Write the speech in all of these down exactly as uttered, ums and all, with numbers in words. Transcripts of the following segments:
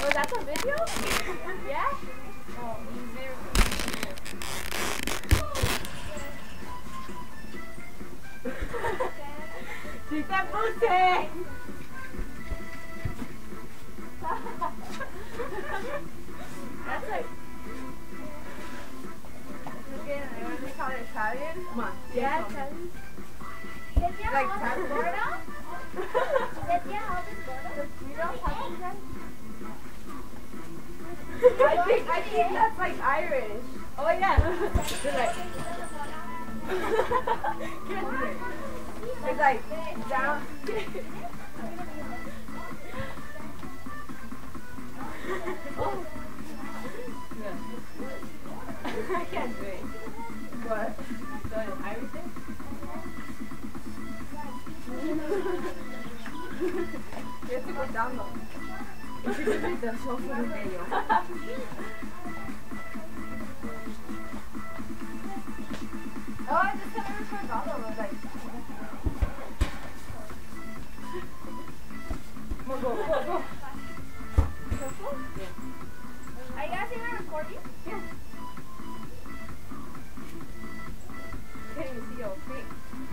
Oh, that's a video? Yeah? Oh, she's that pussy! That's like... Again, what do they call it? Italian? Come on. Yeah, Italian. Like gorda? I think I think that's like Irish. Oh yeah. They're like it's like down. Oh. Yeah. I can't do it. What? The Irish thing? You have to go down though. If you do it, the show for the video. Oh, I just had to record all of them. Like, go, go, go, go. Careful? Yeah. Are you guys even recording? Yeah. Can't even see your face.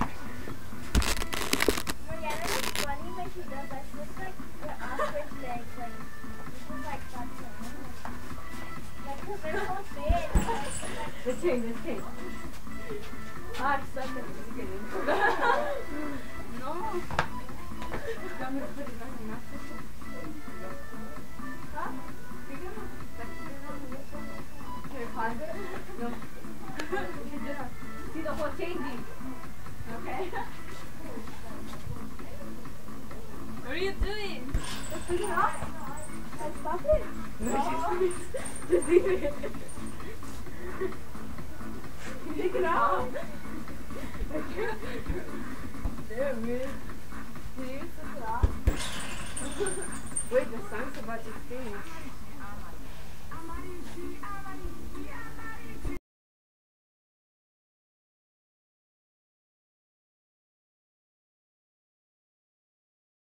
Mariana looks funny when she does that. She looks like the ostrich legs. Like, this is like that's like, because they're so big. Let's change, let's change. Ah, I suck at it. No. I'm going to put it back in my system. Huh? You can Can you pause it? No. See the whole changing. Okay. What are you doing? Just take it off. And stop it. No. Just leave it. Take it off. Damn, man. Can you take it off? Wait, the sun's about to finish.